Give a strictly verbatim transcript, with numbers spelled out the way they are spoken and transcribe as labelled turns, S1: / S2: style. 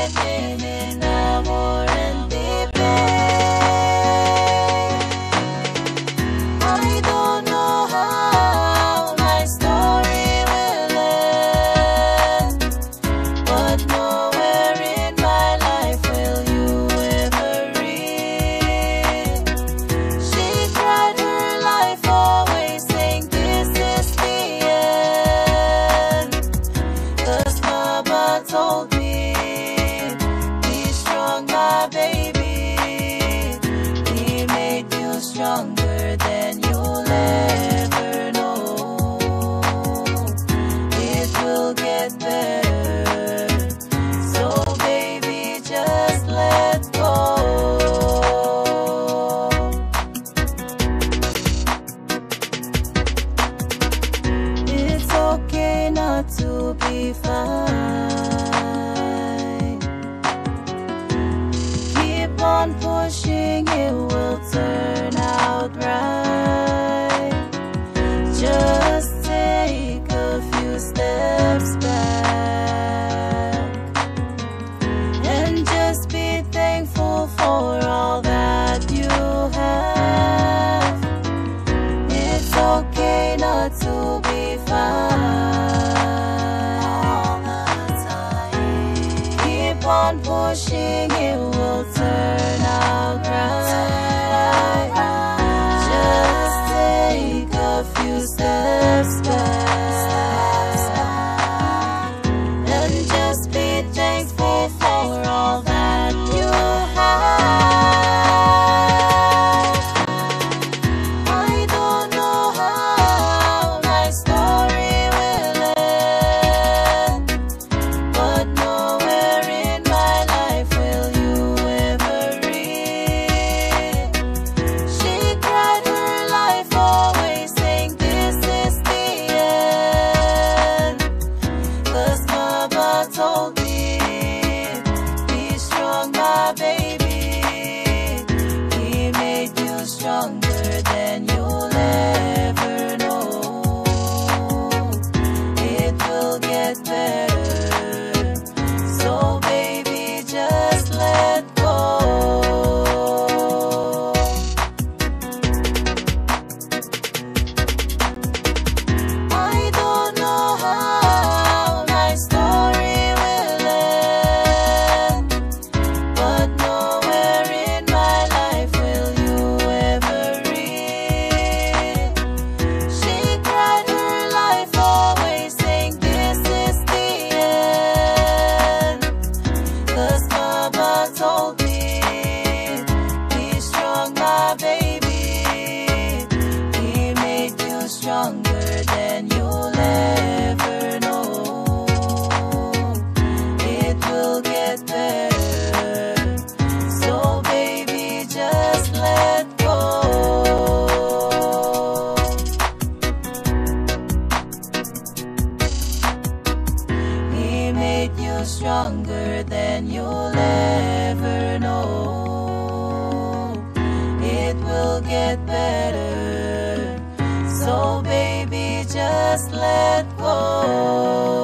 S1: living in amor and deep pain. I don't know how my story will end, but nowhere in my life will you ever read. She tried her life away, saying this is the end. Cause Mama told me, be strong, my baby. He made you stronger than you'll ever know. It will get better, so baby, just let go. It's okay not to be fine. Keep on pushing, it will turn out right. Just take a few steps back and just be thankful for all that you have. It's okay not to be fine all the time. Keep on pushing, it will turn out right. Just take a few steps back and just be thankful for all that you have. I don't know how my story will end, but nowhere in my life will you ever read. She cried her life away, saying this is the end. Cause Mama told me, be strong, my baby. He made you stronger than you'll ever know. It will get better, so baby, just let go. I don't know how my story will end, but nowhere in my life will you ever read. She cried her life away, saying this is the end. Cause Mama told me, be strong, my baby. He made you stronger than you'll ever know. It will get better, so baby, just let go. He made you stronger than you'll ever know. It will get better, so baby, just let go.